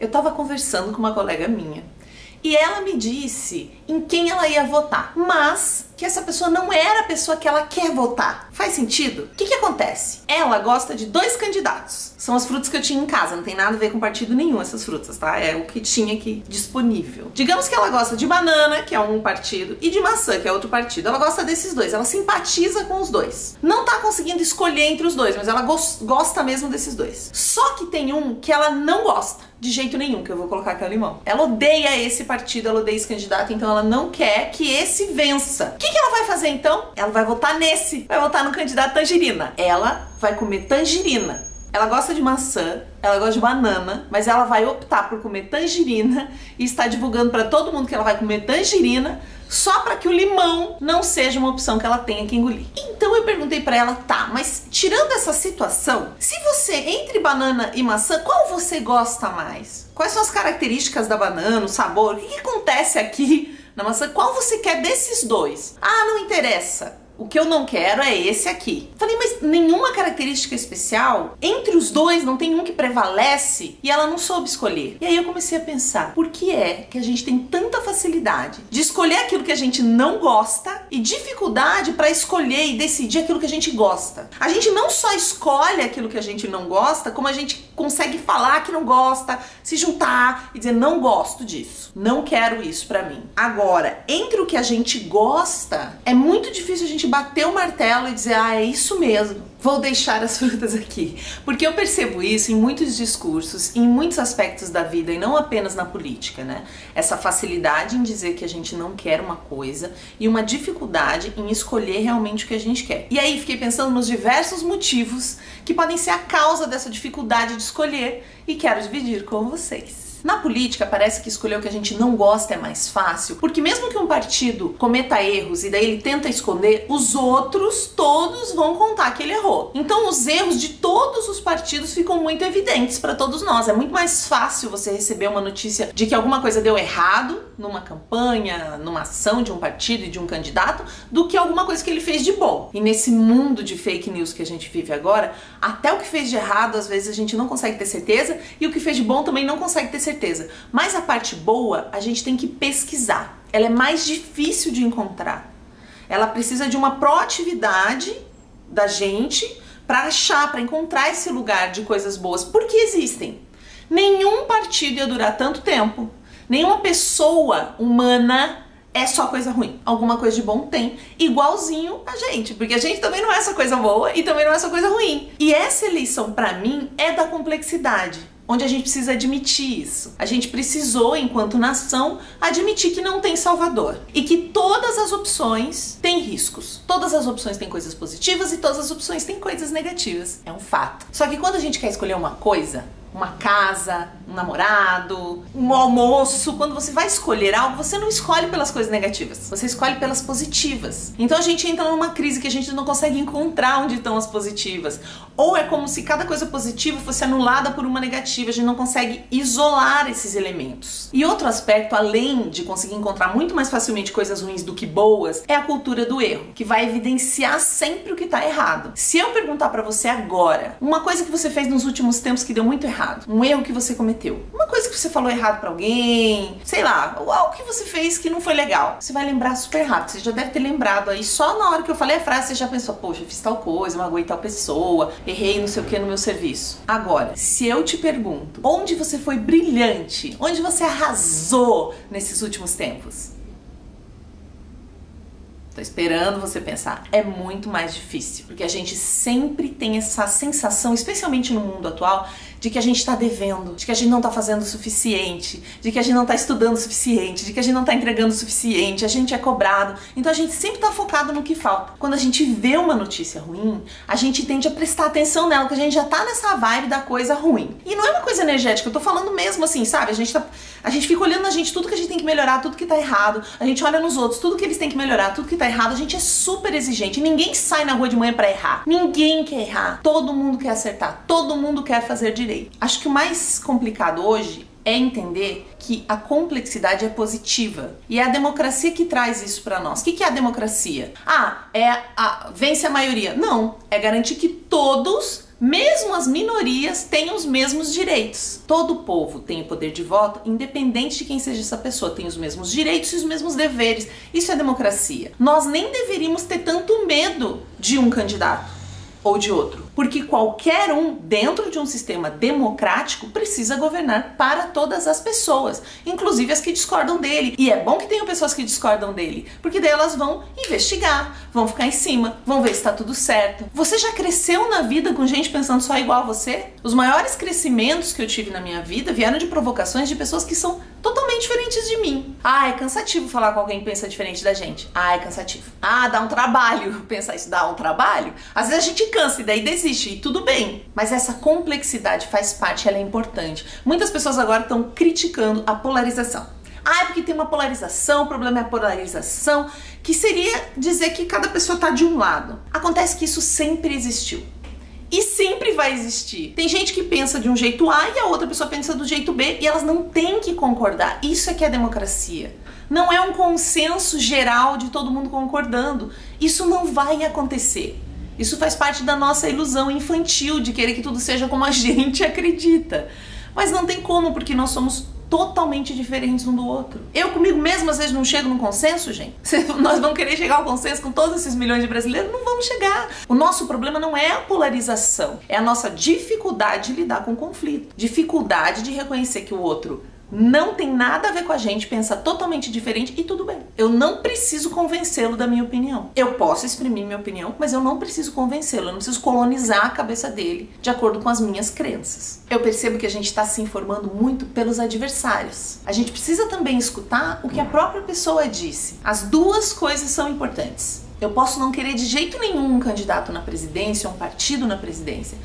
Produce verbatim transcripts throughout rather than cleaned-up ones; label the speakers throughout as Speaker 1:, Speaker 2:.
Speaker 1: Eu tava conversando com uma colega minha e ela me disse em quem ela ia votar, mas que essa pessoa não era a pessoa que ela quer votar. Faz sentido? O que que acontece? Ela gosta de dois candidatos. São as frutas que eu tinha em casa, não tem nada a ver com partido nenhum essas frutas, tá? É o que tinha aqui disponível. Digamos que ela gosta de banana, que é um partido, e de maçã, que é outro partido. Ela gosta desses dois, ela simpatiza com os dois. Não tá conseguindo escolher entre os dois, mas ela gosta mesmo desses dois. Só que tem um que ela não gosta de jeito nenhum, que eu vou colocar aqui o limão. Ela odeia esse partido, ela odeia esse candidato, então ela não quer que esse vença. O que que ela vai fazer então? Ela vai votar nesse, vai votar no candidato tangerina. Ela vai comer tangerina. Ela gosta de maçã, ela gosta de banana, mas ela vai optar por comer tangerina e está divulgando para todo mundo que ela vai comer tangerina só para que o limão não seja uma opção que ela tenha que engolir. Então eu perguntei para ela, tá, mas tirando essa situação, se você, entre banana e maçã, qual você gosta mais? Quais são as características da banana, o sabor? O que que acontece aqui na maçã? Qual você quer desses dois? Ah, não interessa. O que eu não quero é esse aqui. Falei, mas nenhuma característica especial? Entre os dois não tem um que prevalece? E ela não soube escolher. E aí eu comecei a pensar, por que é que a gente tem tanta facilidade de escolher aquilo que a gente não gosta e dificuldade para escolher e decidir aquilo que a gente gosta? A gente não só escolhe aquilo que a gente não gosta, como a gente consegue falar que não gosta, se juntar e dizer, não gosto disso, não quero isso pra mim. Agora, entre o que a gente gosta, é muito difícil a gente bater o martelo e dizer, ah, é isso mesmo, vou deixar as frutas aqui. Porque eu percebo isso em muitos discursos, em muitos aspectos da vida e não apenas na política, né? Essa facilidade em dizer que a gente não quer uma coisa e uma dificuldade em escolher realmente o que a gente quer. E aí fiquei pensando nos diversos motivos que podem ser a causa dessa dificuldade de escolher e quero dividir com vocês. Na política, parece que escolher o que a gente não gosta é mais fácil, porque mesmo que um partido cometa erros e daí ele tenta esconder, os outros todos vão contar que ele errou. Então os erros de todos os partidos ficam muito evidentes para todos nós. É muito mais fácil você receber uma notícia de que alguma coisa deu errado numa campanha, numa ação de um partido e de um candidato, do que alguma coisa que ele fez de bom. E nesse mundo de fake news que a gente vive agora, até o que fez de errado às vezes a gente não consegue ter certeza e o que fez de bom também não consegue ter certeza. Certeza. Mas a parte boa a gente tem que pesquisar. Ela é mais difícil de encontrar. Ela precisa de uma proatividade da gente para achar, para encontrar esse lugar de coisas boas. Porque existem. Nenhum partido ia durar tanto tempo. Nenhuma pessoa humana é só coisa ruim. Alguma coisa de bom tem, igualzinho a gente, porque a gente também não é só coisa boa e também não é só coisa ruim. E essa eleição, pra mim, é da complexidade, onde a gente precisa admitir isso. A gente precisou, enquanto nação, admitir que não tem salvador e que todas as opções têm riscos. Todas as opções têm coisas positivas e todas as opções têm coisas negativas. É um fato. Só que quando a gente quer escolher uma coisa, uma casa, um namorado, um almoço, quando você vai escolher algo, você não escolhe pelas coisas negativas, você escolhe pelas positivas. Então a gente entra numa crise que a gente não consegue encontrar onde estão as positivas. Ou é como se cada coisa positiva fosse anulada por uma negativa, a gente não consegue isolar esses elementos. E outro aspecto, além de conseguir encontrar muito mais facilmente coisas ruins do que boas, é a cultura do erro, que vai evidenciar sempre o que está errado. Se eu perguntar pra você agora, uma coisa que você fez nos últimos tempos que deu muito errado, um erro que você cometeu, uma coisa que você falou errado pra alguém, sei lá, ou algo que você fez que não foi legal, você vai lembrar super rápido. Você já deve ter lembrado aí, só na hora que eu falei a frase, você já pensou, poxa, eu fiz tal coisa, magoei tal pessoa, errei não sei o que no meu serviço. Agora, se eu te pergunto, onde você foi brilhante, onde você arrasou nesses últimos tempos? Tô esperando você pensar. É muito mais difícil, porque a gente sempre tem essa sensação, especialmente no mundo atual, de que a gente tá devendo, de que a gente não tá fazendo o suficiente, de que a gente não tá estudando o suficiente, de que a gente não tá entregando o suficiente, a gente é cobrado. Então a gente sempre tá focado no que falta. Quando a gente vê uma notícia ruim, a gente tende a prestar atenção nela, porque a gente já tá nessa vibe da coisa ruim. E não é uma coisa energética, eu tô falando mesmo assim, sabe? A gente tá, a gente fica olhando na gente tudo que a gente tem que melhorar, tudo que tá errado. A gente olha nos outros, tudo que eles têm que melhorar, tudo que tá errado. A gente é super exigente. Ninguém sai na rua de manhã pra errar. Ninguém quer errar. Todo mundo quer acertar. Todo mundo quer fazer direito. Acho que o mais complicado hoje é entender que a complexidade é positiva. E é a democracia que traz isso pra nós. O que que é a democracia? Ah, é a, vence a maioria. Não, é garantir que todos mesmo as minorias têm os mesmos direitos. Todo povo tem o poder de voto, independente de quem seja essa pessoa, tem os mesmos direitos e os mesmos deveres. Isso é democracia. Nós nem deveríamos ter tanto medo de um candidato ou de outro, porque qualquer um, dentro de um sistema democrático, precisa governar para todas as pessoas, inclusive as que discordam dele. E é bom que tenham pessoas que discordam dele, porque daí elas vão investigar, vão ficar em cima, vão ver se está tudo certo. Você já cresceu na vida com gente pensando só igual a você? Os maiores crescimentos que eu tive na minha vida vieram de provocações de pessoas que são totalmente diferentes de mim. Ah, é cansativo falar com alguém que pensa diferente da gente. Ah, é cansativo. Ah, dá um trabalho pensar isso, dá um trabalho. Às vezes a gente cansa e daí desiste, e tudo bem. Mas essa complexidade faz parte, ela é importante. Muitas pessoas agora estão criticando a polarização. Ah, é porque tem uma polarização, o problema é a polarização, que seria dizer que cada pessoa está de um lado. Acontece que isso sempre existiu. E sempre vai existir. Tem gente que pensa de um jeito A e a outra pessoa pensa do jeito B e elas não têm que concordar. Isso é que é democracia. Não é um consenso geral de todo mundo concordando. Isso não vai acontecer. Isso faz parte da nossa ilusão infantil de querer que tudo seja como a gente acredita. Mas não tem como, porque nós somos totalmente diferentes um do outro. Eu comigo mesmo às vezes não chego num consenso, gente. Nós vamos querer chegar ao consenso com todos esses milhões de brasileiros? Não vamos chegar. O nosso problema não é a polarização, é a nossa dificuldade de lidar com o conflito. Dificuldade de reconhecer que o outro não tem nada a ver com a gente, pensa totalmente diferente e tudo bem. Eu não preciso convencê-lo da minha opinião. Eu posso exprimir minha opinião, mas eu não preciso convencê-lo, eu não preciso colonizar a cabeça dele de acordo com as minhas crenças. Eu percebo que a gente está se informando muito pelos adversários. A gente precisa também escutar o que a própria pessoa disse. As duas coisas são importantes. Eu posso não querer de jeito nenhum um candidato na presidência, um partido na presidência,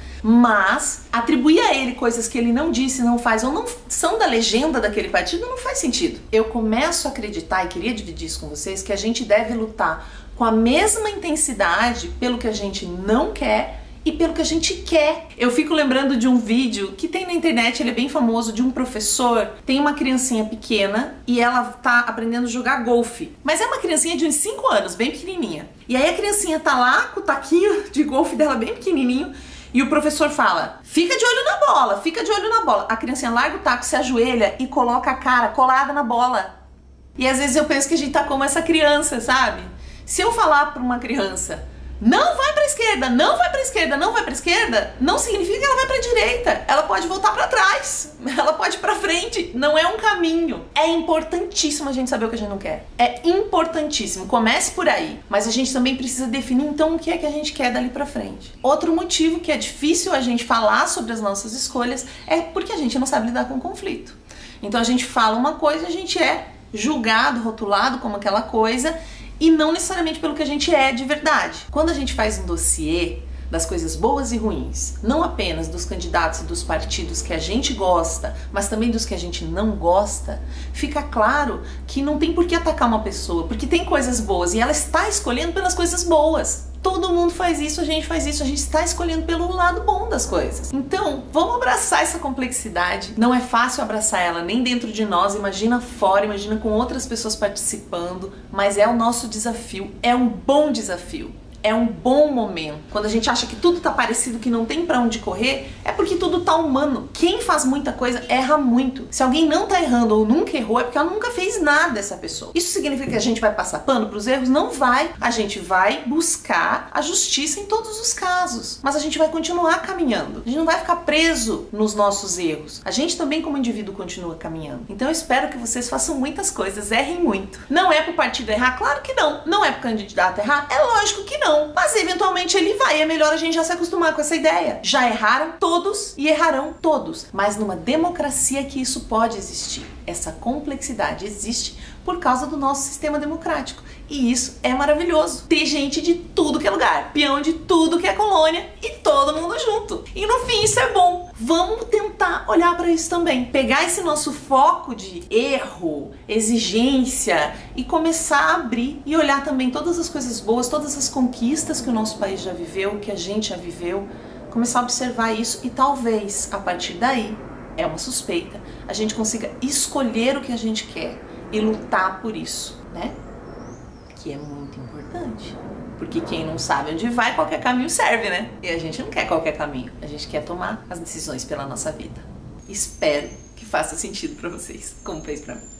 Speaker 1: mas atribuir a ele coisas que ele não disse, não faz, ou não são da legenda daquele partido, não faz sentido. Eu começo a acreditar, e queria dividir isso com vocês, que a gente deve lutar com a mesma intensidade pelo que a gente não quer e pelo que a gente quer. Eu fico lembrando de um vídeo que tem na internet, ele é bem famoso, de um professor. Tem uma criancinha pequena e ela tá aprendendo a jogar golfe. Mas é uma criancinha de uns cinco anos, bem pequenininha. E aí a criancinha tá lá com o taquinho de golfe dela bem pequenininho e o professor fala: fica de olho na bola, fica de olho na bola. A criancinha larga o taco, se ajoelha e coloca a cara colada na bola. E às vezes eu penso que a gente tá como essa criança, sabe? Se eu falar pra uma criança: não vai pra esquerda, não vai pra esquerda, não vai pra esquerda, não significa que ela vai pra direita. Ela pode voltar pra trás, ela pode ir pra frente. Não é um caminho. É importantíssimo a gente saber o que a gente não quer. É importantíssimo. Comece por aí. Mas a gente também precisa definir então o que é que a gente quer dali pra frente. Outro motivo que é difícil a gente falar sobre as nossas escolhas é porque a gente não sabe lidar com o conflito. Então a gente fala uma coisa e a gente é julgado, rotulado como aquela coisa, e não necessariamente pelo que a gente é de verdade. Quando a gente faz um dossiê das coisas boas e ruins, não apenas dos candidatos e dos partidos que a gente gosta, mas também dos que a gente não gosta, fica claro que não tem por que atacar uma pessoa, porque tem coisas boas e ela está escolhendo pelas coisas boas. Todo mundo faz isso, a gente faz isso, a gente está escolhendo pelo lado bom das coisas. Então, vamos abraçar essa complexidade. Não é fácil abraçar ela nem dentro de nós, imagina fora, imagina com outras pessoas participando, mas é o nosso desafio, é um bom desafio. É um bom momento. Quando a gente acha que tudo tá parecido, que não tem pra onde correr, é porque tudo tá humano. Quem faz muita coisa erra muito. Se alguém não tá errando ou nunca errou, é porque ela nunca fez nada, essa pessoa. Isso significa que a gente vai passar pano pros erros? Não vai. A gente vai buscar a justiça em todos os casos. Mas a gente vai continuar caminhando. A gente não vai ficar preso nos nossos erros. A gente também, como indivíduo, continua caminhando. Então eu espero que vocês façam muitas coisas, errem muito. Não é pro partido errar? Claro que não. Não é pro candidato errar? É lógico que não. Mas eventualmente ele vai, é melhor a gente já se acostumar com essa ideia. Já erraram todos e errarão todos. Mas numa democracia que isso pode existir. Essa complexidade existe por causa do nosso sistema democrático. E isso é maravilhoso. Ter gente de tudo que é lugar, peão de tudo que é colônia e todo mundo junto. E no fim isso é bom. Vamos tentar olhar para isso também. Pegar esse nosso foco de erro, exigência e começar a abrir e olhar também todas as coisas boas, todas as conquistas que o nosso país já viveu, que a gente já viveu. Começar a observar isso e talvez, a partir daí, é uma suspeita, a gente consiga escolher o que a gente quer e lutar por isso, né? Que é muito importante. Porque quem não sabe onde vai, qualquer caminho serve, né? E a gente não quer qualquer caminho, a gente quer tomar as decisões pela nossa vida. Espero que faça sentido pra vocês, como fez pra mim.